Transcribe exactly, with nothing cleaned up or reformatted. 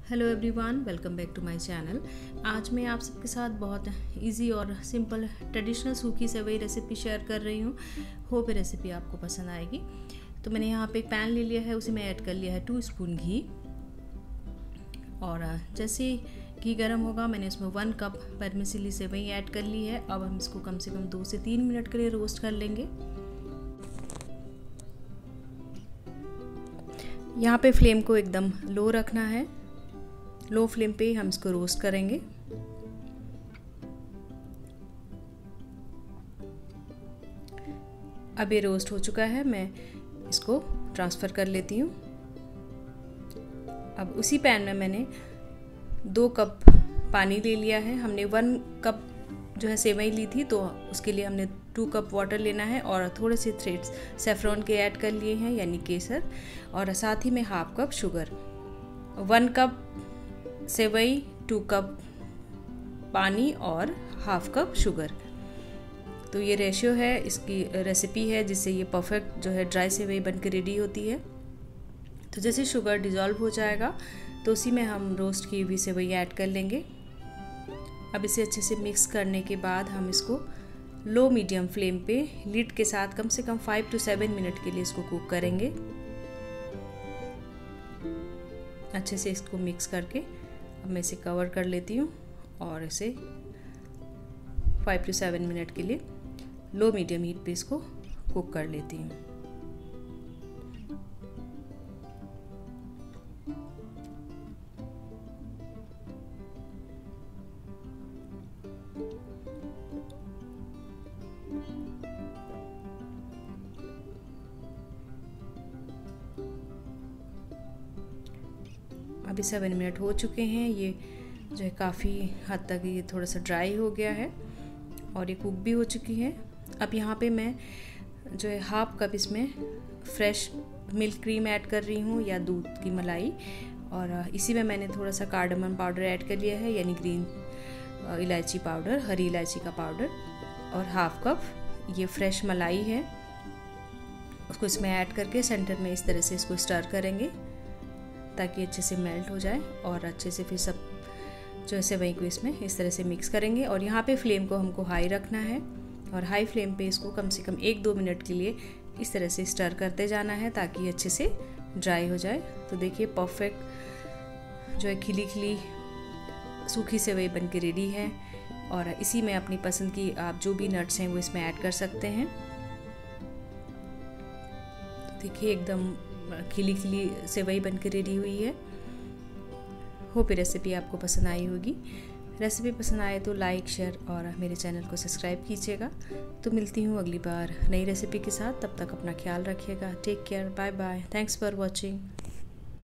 Hello everyone, welcome back to my channel. आज मैं आप सबके साथ बहुत इजी और सिंपल ट्रेडिशनल सूखी सेवई रेसिपी शेयर कर रही हूँ। होप ये रेसिपी आपको पसंद आएगी। तो मैंने यहाँ पे एक पैन ले लिया है, उसी में ऐड कर लिया है टू स्पून घी। और जैसे घी गर्म होगा मैंने इसमें वन कप परमिसिली सेवई ऐड कर ली है। अब हम इसको कम से कम दो से तीन मिनट के लिए रोस्ट कर लेंगे। यहाँ पे फ्लेम को एकदम लो रखना है। लो फ्लेम पे हम इसको रोस्ट करेंगे। अब ये रोस्ट हो चुका है, मैं इसको ट्रांसफ़र कर लेती हूँ। अब उसी पैन में मैंने दो कप पानी ले लिया है। हमने वन कप जो है सेवई ली थी, तो उसके लिए हमने टू कप वाटर लेना है और थोड़े से थ्रेड्स सेफ्रॉन के ऐड कर लिए हैं, यानी केसर, और साथ ही में half cup sugar. One cup सेवई, टू कप पानी और हाफ कप शुगर। तो ये रेशियो है, इसकी रेसिपी है जिससे ये परफेक्ट जो है ड्राई सेवई बन के रेडी होती है। तो जैसे शुगर डिज़ोल्व हो जाएगा तो उसी में हम रोस्ट की हुई सेवई ऐड कर लेंगे। अब इसे अच्छे से मिक्स करने के बाद हम इसको लो मीडियम फ्लेम पे लिड के साथ कम से कम फाइव टू सेवन मिनट के लिए इसको कुक करेंगे। अच्छे से इसको मिक्स करके अब मैं इसे कवर कर लेती हूँ और इसे फाइव टू सेवन मिनट के लिए लो मीडियम हीट पे इसको कुक कर लेती हूँ। अभी सेवन मिनट हो चुके हैं। ये जो है काफ़ी हद तक ये थोड़ा सा ड्राई हो गया है और ये कुक भी हो चुकी है। अब यहाँ पे मैं जो है हाफ कप इसमें फ्रेश मिल्क क्रीम ऐड कर रही हूँ या दूध की मलाई, और इसी में मैंने थोड़ा सा कार्डमम पाउडर ऐड कर लिया है, यानी ग्रीन इलायची पाउडर, हरी इलायची का पाउडर, और हाफ कप ये फ्रेश मलाई है, उसको इसमें ऐड करके सेंटर में इस तरह से इसको स्टर करेंगे ताकि अच्छे से मेल्ट हो जाए। और अच्छे से फिर सब जो है सेवई को इसमें इस तरह से मिक्स करेंगे। और यहाँ पे फ्लेम को हमको हाई रखना है और हाई फ्लेम पे इसको कम से कम एक दो मिनट के लिए इस तरह से स्टर करते जाना है ताकि अच्छे से ड्राई हो जाए। तो देखिए परफेक्ट जो है खिली खिली सूखी सेवई बन के रेडी है। और इसी में अपनी पसंद की आप जो भी नट्स हैं वो इसमें ऐड कर सकते हैं। तो देखिए एकदम खिली खिली सेवई बन के रेडी हुई है। होप ये रेसिपी आपको पसंद आई होगी। रेसिपी पसंद आए तो लाइक, शेयर और मेरे चैनल को सब्सक्राइब कीजिएगा। तो मिलती हूँ अगली बार नई रेसिपी के साथ। तब तक अपना ख्याल रखिएगा। Take care, bye bye, thanks for watching.